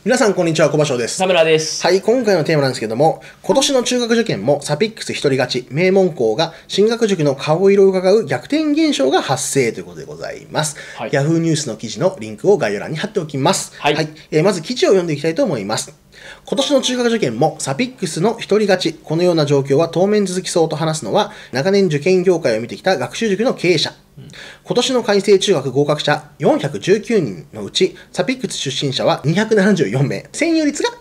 皆さん、こんにちは。小場翔です。 田村です。 はい、今回のテーマなんですけども、今年の中学受験もサピックス一人勝ち、名門校が進学塾の顔色を伺う逆転現象が発生ということでございます。 はい、 Yahoo ニュースの記事のリンクを概要欄に貼っておきます。 はい。 まず記事を読んでいきたいと思います。今年の中学受験もサピックスの一人勝ち、このような状況は当面続きそうと話すのは、長年受験業界を見てきた学習塾の経営者。今年の改正中学合格者419人のうち、サピックス出身者は274名。占有率が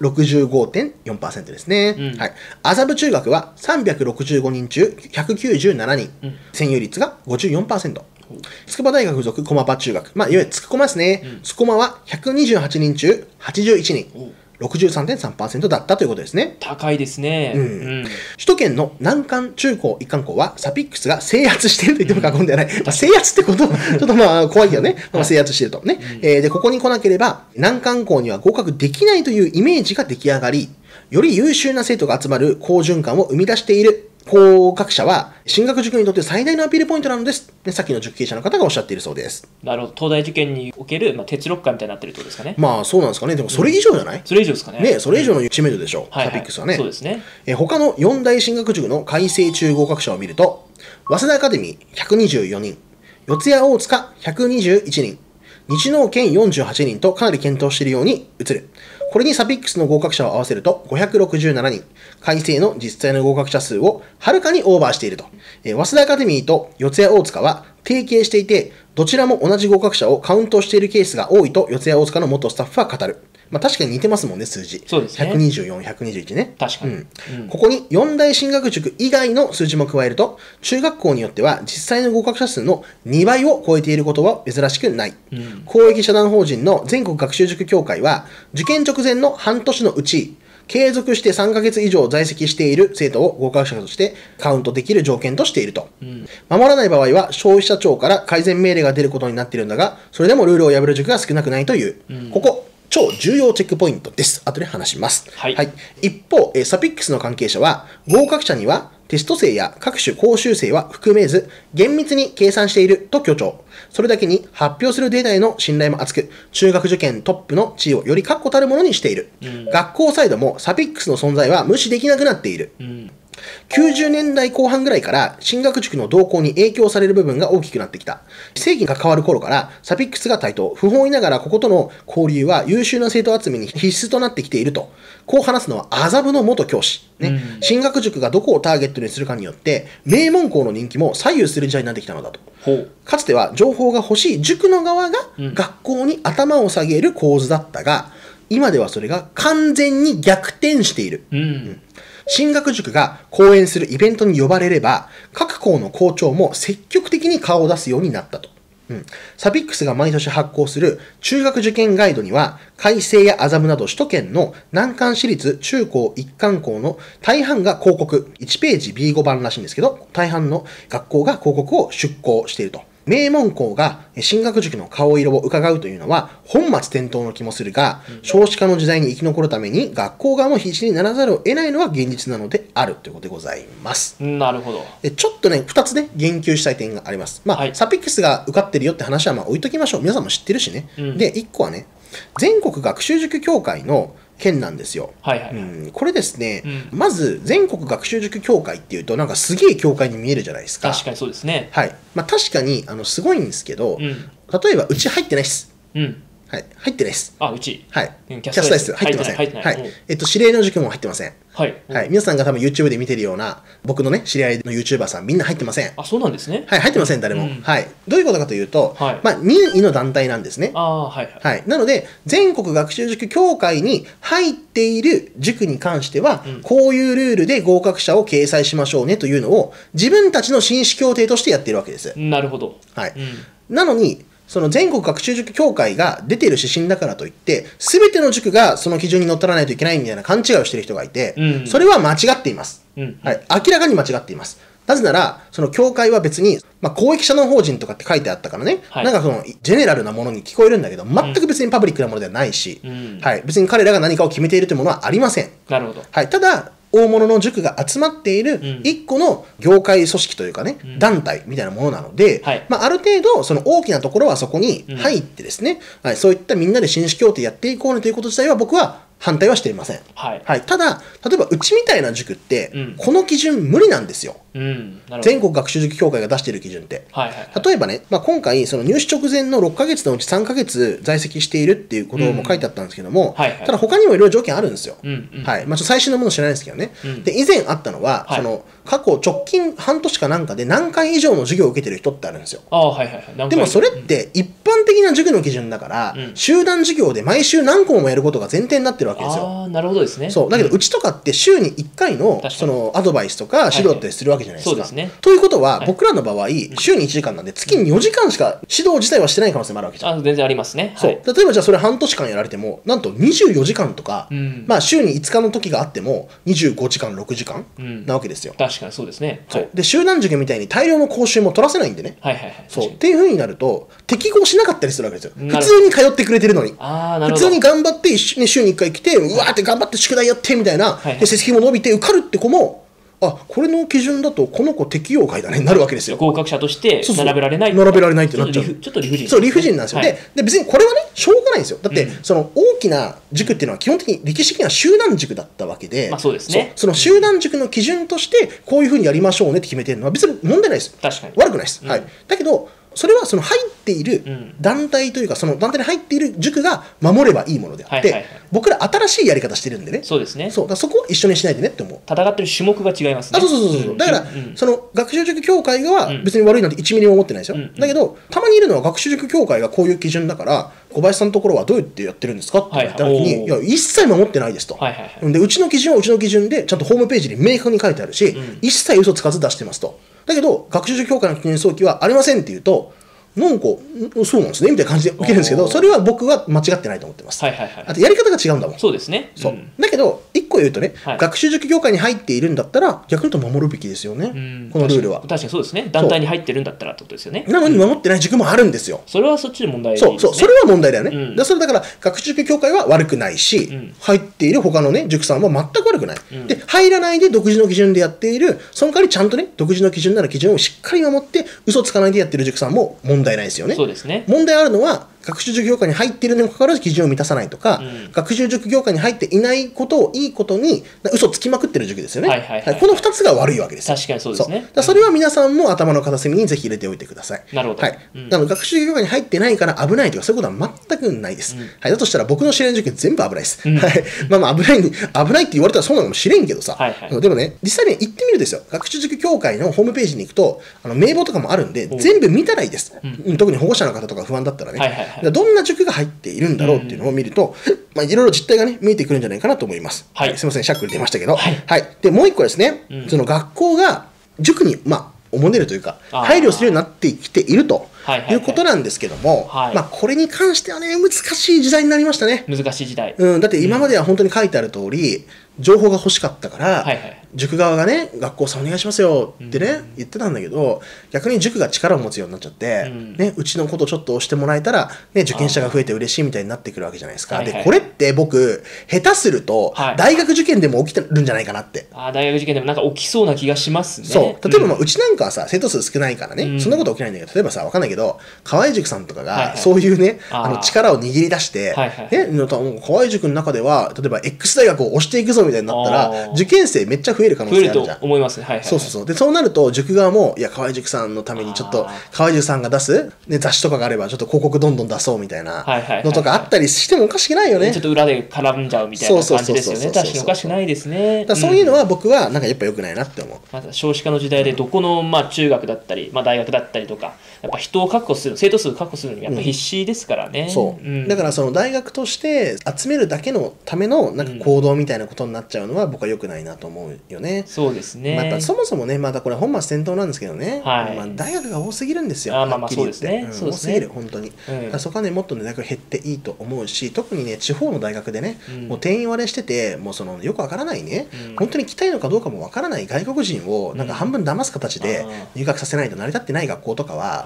65.4% ですね。はい。麻布中学は365人中197人。占有率が 54%。筑波大学附属駒場中学。いわゆる筑駒ですね。筑駒は128人中81人。63.3% だったということですね。 高いですね。 首都圏の難関中高一貫校はサピックスが制圧していると言っても過言ではない。制圧ってことはちょっと怖いけどね。制圧しているとね。で、ここに来なければ難関校には合格できないというイメージが出来上がり、より優秀な生徒が集まる好循環を生み出している。合格者は進学塾にとって最大のアピールポイントなのです。さっきの塾経営者の方がおっしゃっているそうです。 なるほど。東大受験における、鉄ロッカーみたいになってるってことですかね。 そうなんですかね。でもそれ以上じゃない、 それ以上ですかね。 ね、それ以上の知名度でしょう。サピックスはね。 そうですね。 他の4大進学塾の改正中合格者を見ると、早稲田アカデミー124人、四谷大塚121人、日農研48人とかなり検討しているように映る。これにサピックスの合格者を合わせると567人、改正の実際の合格者数をはるかにオーバーしていると。早稲田アカデミーと四谷大塚は提携していて、どちらも同じ合格者をカウントしているケースが多いと四谷大塚の元スタッフは語る。確かに似てますもんね、数字。 そうですね。 124、121ね。 確かに。 ここに4大進学塾以外の数字も加えると、中学校によっては実際の合格者数の2倍を超えていることは珍しくない。公益社団法人の全国学習塾協会は、受験直前の半年のうち、継続して3ヶ月以上在籍している生徒を合格者としてカウントできる条件としていると。守らない場合は消費者庁から改善命令が出ることになっているんだが、それでもルールを破る塾が少なくないという。ここ超重要チェックポイントです。後で話します。 はい。 一方、サピックスの関係者は、合格者にはテスト生や各種講習生は含めず、厳密に計算していると強調。それだけに発表するデータへの信頼も厚く、中学受験トップの地位をより確固たるものにしている。学校サイドもサピックスの存在は無視できなくなっている。90年代後半ぐらいから進学塾の動向に影響される部分が大きくなってきた。正規が変わる頃からサピックスが台頭。不本意ながらこことの交流は優秀な生徒集めに必須となってきていると。こう話すのは麻布の元教師。進学塾がどこをターゲットにするかによって名門校の人気も左右する時代になってきたのだと。かつては情報が欲しい塾の側が学校に頭を下げる構図だったが、今ではそれが完全に逆転している。進学塾が講演するイベントに呼ばれれば、各校の校長も積極的に顔を出すようになったと。サピックスが毎年発行する中学受験ガイドには、開成や麻布など首都圏の難関私立中高一貫校の大半が広告、1ページ B5 版らしいんですけど、大半の学校が広告を出稿していると。名門校が進学塾の顔色を伺うというのは本末転倒の気もするが、少子化の時代に生き残るために学校側も必死にならざるを得ないのは現実なのであるということでございます。 なるほど。 ちょっとね、2つね、言及したい点があります。サピックスが受かってるよって話は置いときましょう。皆さんも知ってるしね。で、1個はね、全国学習塾協会の件なんですよ。これですね、まず全国学習塾協会っていうとなんかすげえ協会に見えるじゃないですか。 確かにそうですね。 確かにすごいんですけど、例えばうち入ってないっす。入ってないです。 うち。 キャスターです。入ってません。指令の塾も入ってません。皆さんが多分 YouTube で見てるような、僕のね、知り合いの YouTuber さん、みんな入ってません。 そうなんですね。 入ってません、誰も。どういうことかというと、任意の団体なんですね。なので、全国学習塾協会に入っている塾に関しては、こういうルールで合格者を掲載しましょうねというのを、自分たちの紳士協定としてやっているわけです。 なるほど。 なのに、その全国学習塾協会が出ている指針だからといって、すべての塾がその基準にのっとらないといけないみたいな勘違いをしている人がいて、それは間違っています。明らかに間違っています。なぜなら、その協会は別に、公益社団法人とかって書いてあったからね、なんかそのジェネラルなものに聞こえるんだけど、全く別にパブリックなものではないし、別に彼らが何かを決めているというものはありません。 なるほど。 ただ、 大物の塾が集まっている一個の業界組織というかね、 うん団体みたいなものなので、 はいある程度その大きなところはそこに入ってですね、はい、そういったみんなで紳士協定やっていこうねということ自体は僕は反対はしていません。 はい。 はい、ただ、例えばうちみたいな塾ってうん、 この基準無理なんですよ。 うん。なるほど。 全国学習塾協会が出している基準って。 はいはいはい。 例えばね、今回、その入試直前の6ヶ月のうち3ヶ月在籍しているっていうことも書いてあったんですけども、 はいはいただ他にもいろいろ条件あるんですよ。 うんうん。 はい。ちょっと最新のもの知らないですけどね。 うんで、以前あったのは、 はい過去直近半年かなんかで何回以上の授業を受けてる人ってあるんですよ。 ああ、はいはいはい。何回でもそれって一般的な塾の基準だから、 うん集団授業で毎週何個もやることが前提になってるわけですよ。 ああ、なるほどですね。 そう。だけど、 んうちとかって週に1回の確かにそのアドバイスとか指導だったりするわけじゃないですか。 そうですね。 ということは、 はい僕らの場合、週に1時間なんで、月に4時間しか指導自体はしてない可能性もあるわけじゃん。 あ全然ありますね。 そう。 はい。 例えばじゃあそれ半年間やられても、なんと24時間とか、 うん週に5日の時があっても、25時間、6時間うんなわけですよ。 確かにそうですね。はい。 で、集団授業みたいに大量の講習も取らせないんでね。 はいはいはい。 そう。っ確かにていう風になると、適合しなかったりするわけですよ。 なるほど普通に通ってくれてるのに。 ああ、なるほど。 普通に頑張って一緒に週に1回来て、うわーって頑張って宿題やってみたいな、 はいはいで成績も伸びて受かるって子も、あ、これの基準だとこの子適用外だね、なるわけですよ。 合格者としてそうそう並べられない。 並べられないってなっちゃうちょっと理不尽。 そう、理不尽なんですよ。 はいで、別にこれはね、しょうがないんですよ。だって、 うんその大きな塾っていうのは基本的に歴史的には集団塾だったわけで、 まあそうですねその集団塾の基準として、こういうふうにやりましょうねって決めてるのは別に問題ないです。 確かに。 悪くないです。 うんはい。だけど、それはその入っているうん団体というか、その団体に入っている塾が守ればいいものであって、 はいはいはい僕ら新しいやり方してるんでね。 そうですね。 そう。だからそこを一緒にしないでねって思う。 戦ってる種目が違いますね。 あ、そう。だから、 うんその学習塾協会がうん別に悪いなんて1ミリも思ってないですよ。 うんだけど、たまにいるのは学習塾協会がこういう基準だから、小林さんのところはどうやってやってるんですかって言った時に、 はいはいいや、一切守ってないですと。 はいはいはい。 で、うちの基準はうちの基準で、ちゃんとホームページに明確に書いてあるし、 うん一切嘘つかず出してますと。だけど、学習塾協会の記念早期はありませんって言うと、なんか、そうなんですねみたいな感じで受けるんですけど、 おーそれは僕は間違ってないと思ってます。 はいはいはい。 あと、やり方が違うんだもん。 そうですね。 そう。 んだけど、一個言うとね、 はい学習塾協会に入っているんだったら、逆に言うと守るべきですよね、 うんこのルールは。 確かにそうですね。団体に入ってるんだったらってことですよね。 なのに守ってない塾もあるんですよ。 それはそっちで問題ですね。 そう、それは問題だよね。 うんそれだから、学習塾協会は悪くないし、 ん入っている他のね、塾さんは全く悪くない、 うんで、入らないで独自の基準でやっている、その代わりちゃんとね、独自の基準なら基準をしっかり守って、嘘つかないでやってる塾さんも問題ないですよね。 そうですね。 問題あるのは、学習塾業界に入っているにもかかわらず基準を満たさないとか、 うん学習塾業界に入っていないことをいいことに嘘つきまくってる塾ですよね。 はいはいはいこの2つが悪いわけですよ。 確かにそうですねだからそれは皆さんも頭の片隅にぜひ入れておいてください。 なるほどはい。 うんなので学習塾業界に入ってないから危ないとかそういうことは全くないです。 うんはい。だとしたら僕の知り合いの塾全部危ないです。 うんはい。まあ危ないって言われたらそうなのかもしれんけどさ。 はいはいでもね、実際に行ってみるんですよ。学習塾協会のホームページに行くと、名簿とかもあるんで、 お全部見たらいいです。 うん特に保護者の方とか不安だったらね。 はいはいはいだからどんな塾が入っているんだろうっていうのを見ると、いろいろ実態がね、見えてくるんじゃないかなと思います。 はいすみません、しゃっくり出ましたけど。 はいで、もう一個ですね、 うんその学校が塾に、おもねるというか、 あー配慮するようになってきているとはいはいはいいうことなんですけども、 はいこれに関してはね、難しい時代になりましたね。 難しい時代。 だって今までは本当に書いてある通り、情報が欲しかったから、 はいはい。 塾側がね、学校さんお願いしますよってね、言ってたんだけど、逆に塾が力を持つようになっちゃって、うちのことちょっと押してもらえたら、ね、受験者が増えて嬉しいみたいになってくるわけじゃないですか。 はいはいで、これって僕、下手するとはい、 大学受験でも起きてるんじゃないかなって。 大学受験でもなんか起きそうな気がしますね。 そう。例えば、 うんうちなんかはさ、生徒数少ないからね、 うんそんなこと起きないんだけど、例えばさ、わかんないけど、河合塾さんとかが、 はいはいそういうね、 あー力を握り出して、 はいはいね、河合塾の中では、例えば X 大学を押していくぞみたいになったら、 あー受験生めっちゃ増える可能増えると性あるじゃん。 思いますね。はいはい。 そう。で、そうなると、塾側も、いや、河合塾さんのためにちょっとあー、 河合塾さんが出す、ね、雑誌とかがあれば、ちょっと広告どんどん出そうみたいなはいはいはいはいのとかあったりしてもおかしくないよね。 ちょっと裏で絡んじゃうみたいな感じですよね。 そうそうそうそうそう確かにおかしくないですね。 だからそういうのは僕は、なんかやっぱ良くないなって思う。 また少子化の時代でどこの中学だったり、大学だったりとか、やっぱ人を確保する、生徒数を確保するのにやっぱ必死ですからね。 そう。だからその大学として集めるだけのためのなんか行動みたいなことになっちゃうのは僕は良くないなと思うよね。 そうですね。 やっぱそもそもね、またこれ本末転倒なんですけどね、 はい大学が多すぎるんですよ。 あーまあはっきり言ってそうですねそうですね多すぎる、本当に。 うんだからそこはね、もっとね、大学減っていいと思うし、特にね、地方の大学でね、 うんもう定員割れしてて、もうそのよくわからないね、 うん本当に来たいのかどうかもわからない外国人をなんか半分騙す形であー入学させないと成り立ってない学校とかは、 はい僕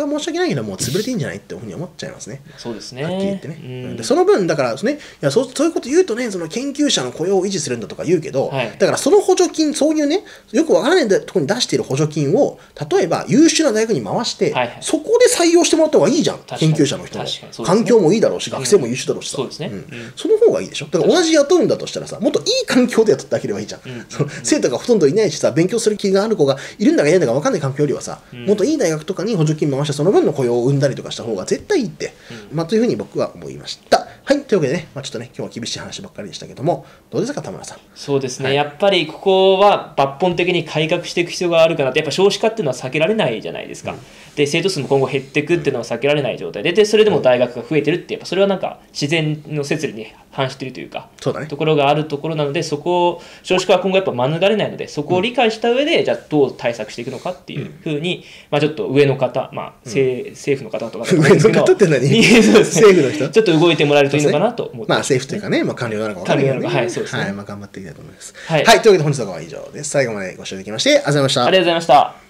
は申し訳ないけど、もう潰れていいんじゃないっていうふうに思っちゃいますね。 そうですね。 はっきり言ってね。でその分、だからね、そういうこと言うとね、その研究者の雇用を維持するんだとか言うけど、だからその補助金、そういうね、よくわからないところに出している補助金を、例えば優秀な大学に回して、そこで採用してもらった方がいいじゃん、研究者の人も。環境もいいだろうし、学生も優秀だろうしさ。その方がいいでしょ。だから同じ雇うんだとしたらさ、もっといい環境で雇ってあげればいいじゃん。生徒がほとんどいないしさ、勉強する気がある子がいるんだかいないんだか分かんない環境よりはさ、もっといい大学とかに補助金回してその分の雇用を生んだりとかした方が絶対いいって、というふうに僕は思いました。はい、というわけでね、ちょっとね、今日は厳しい話ばっかりでしたけども、どうですか、田村さん。 そうですね、やっぱりここは抜本的に改革していく必要があるかなって、やっぱ少子化っていうのは避けられないじゃないですか。で、生徒数も今後減っていくっていうのは避けられない状態で、それでも大学が増えてるって、やっぱそれはなんか自然の摂理に反しているというか、 そうだね、 ところがあるところなので、そこを少子化は今後やっぱ免れないので、そこを理解した上で、じゃあどう対策していくのかっていうふうに、ちょっと上の方、政府の方とか上の方って何政府の人ちょっと動いてもらえるといいのかなと思って、 政府というかね、官僚なのか分からないけどね、 はい、そうですね、 頑張っていきたいと思います。はい、というわけで本日の動画は以上です。最後までご視聴いただきましてありがとうございました。 ありがとうございました。